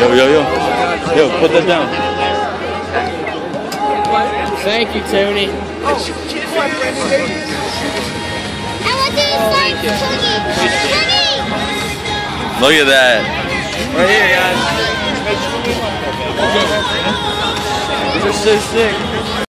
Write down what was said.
Yo, put that down. Thank you, Tony. I want to thank Tony. Look at that. Right here, guys. These are so sick.